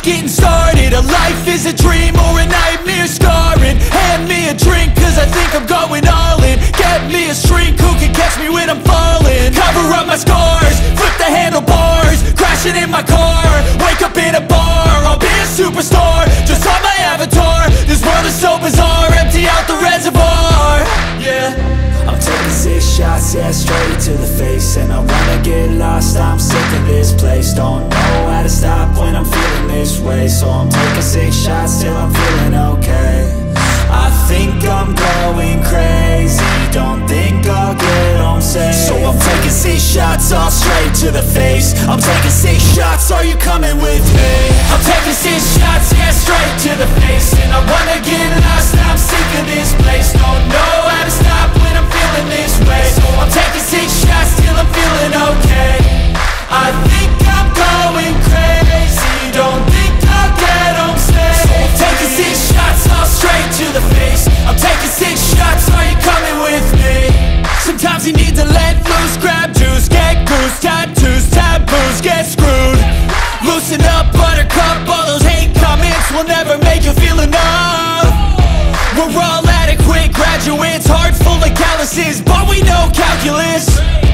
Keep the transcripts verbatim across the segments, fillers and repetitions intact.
getting started. A life is a dream or a nightmare scarring. Hand me a drink cause I think I'm going all in. Get me a shrink who can catch me when I'm falling. Cover up my scars, flip the handlebars, crashing in my car, wake up in a bar. I'll be a superstar, just on my avatar. This world is so bizarre, empty out the reservoir. Yeah, I'm taking six shots, yeah, straight to the face. And I wanna get lost, I'm sick of this place. Don't know how to stop when I'm feeling this way. So I'm taking six shots till I'm feeling okay. I think I'm going crazy, don't think I'll get home safe. So I'm taking six shots, all straight to the face. I'm taking six shots, are you coming with me? I'm taking six shots, yeah, straight to the face. And I wanna get lost, I'm sick of this place. Don't know how to stop when I'm feeling this way. So I'm taking six shots till I'm feeling okay. I think I'm going crazy, don't think I'll get home safe. So I'm taking six shots, all straight to the face. I'm taking six shots, are you coming with me? Sometimes you need to let loose, grab juice, get goose, tattoos, taboos, get screwed. Loosen up, buttercup, all those hate comments will never make you feel enough. We're all adequate graduates, heart full of calluses, but we know calculus.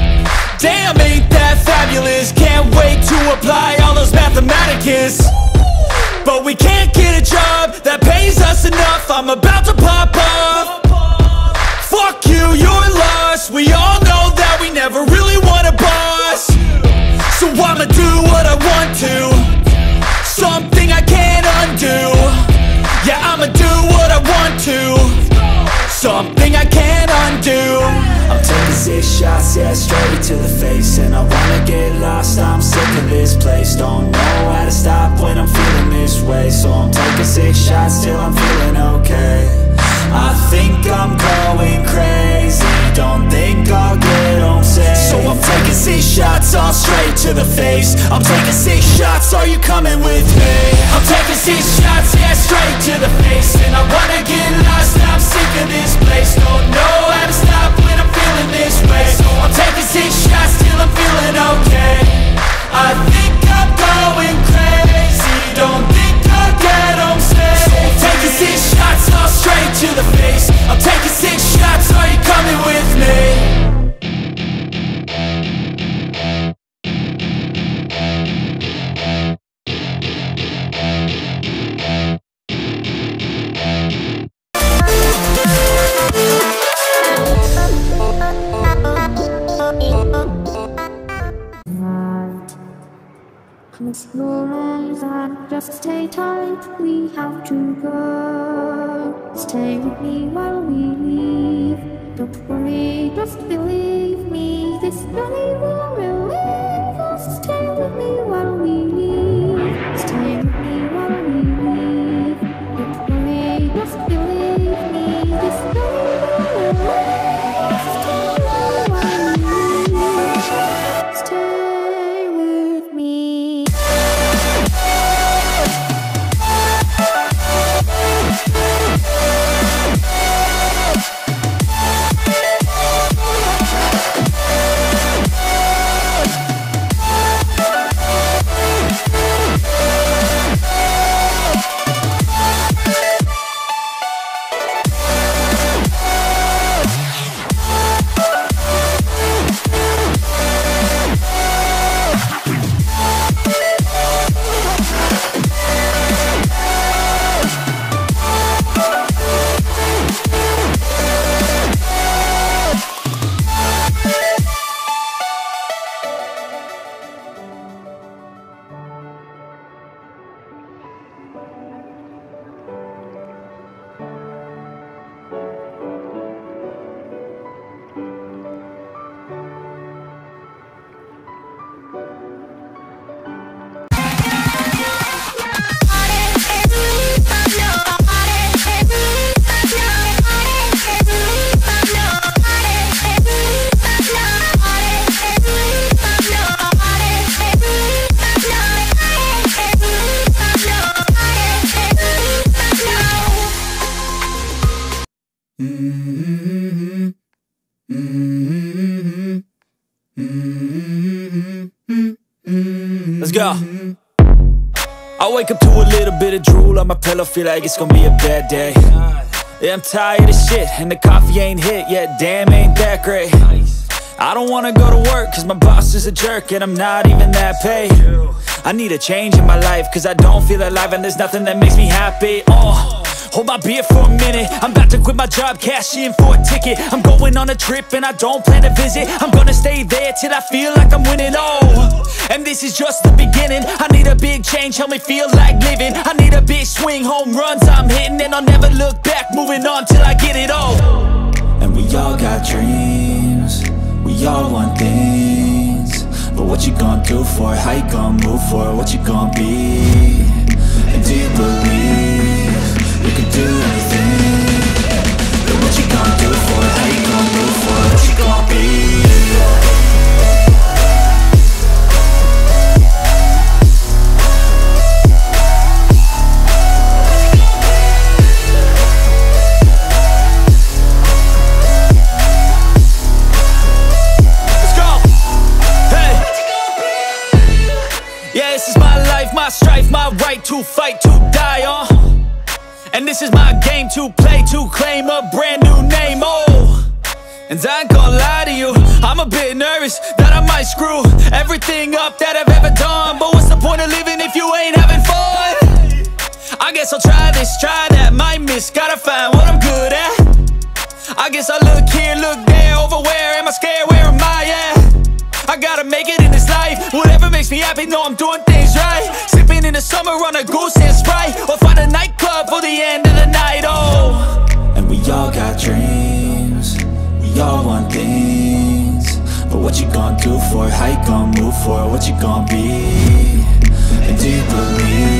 Damn, ain't that fabulous? Can't wait to apply all those mathematicus. But we can't get a job that pays us enough. I'm about to pop off. Fuck you, you're lost. We all know that we never really want a boss. So I'ma do what I want to, something I can't undo. Yeah, I'ma do what I want to, something I can't undo. I'm taking six shots, yeah, straight to the face. And I wanna get lost, I'm sick of this place. Don't know how to stop when I'm feeling this way. So I'm taking six shots till I'm feeling okay. I think I'm going crazy, don't think I'll get home safe. So I'm taking six shots, all straight to the face. I'm taking six shots, are you coming with me? I'm taking six shots, yeah, straight to the face. And I wanna get lost, I'm sick of this place. Don't know how to stop when I'm feeling this way. So I'm taking six shots till I'm feeling okay. I think I'm going crazy, don't think I'll get home safe. So I'm taking six shots, all straight to the face. I'm taking six shots, are you coming with me? Close your eyes and just stay tight, we have to go. Stay with me while we leave. Don't worry, just believe me, this journey will relieve us. Stay with me while we leave. Stay with me while we leave. Don't worry, just believe me, this journey will relieve us. Stay with me while we leave. Stay with me. Let's go. I wake up to a little bit of drool on my pillow, feel like it's gonna be a bad day. Yeah, I'm tired of shit, and the coffee ain't hit yet, damn, ain't that great. I don't wanna go to work, cause my boss is a jerk, and I'm not even that paid. I need a change in my life, cause I don't feel alive, and there's nothing that makes me happy. Oh, hold my beer for a minute, I'm about to quit my job, cash in for a ticket. I'm going on a trip and I don't plan to visit, I'm gonna stay there till I feel like I'm winning, oh. And this is just the beginning, I need a big change, help me feel like living. I need a big swing, home runs I'm hitting, and I'll never look back, moving on till I get it all. And we all got dreams, we all want things, but what you gonna do for it? How you gonna move for it? What you gonna be? And do you believe you can do anything? But what you gonna do for it? How you gonna move for it? What you gonna be? My strife, my right to fight, to die on. Uh. And this is my game to play, to claim a brand new name, oh. And I ain't gonna lie to you, I'm a bit nervous that I might screw everything up that I've ever done. But what's the point of living if you ain't having fun? I guess I'll try this, try that, might miss, gotta find what I'm good at. I guess I look here, look there, over where am I scared, where am I at? I gotta make it in this life, whatever makes me happy, know I'm doing things right. Sipping in the summer on a goose and Sprite, or find a nightclub for the end of the night, oh. And we all got dreams, we all want things, but what you gonna do for it? How you gonna move for it? What you gonna be? And do you believe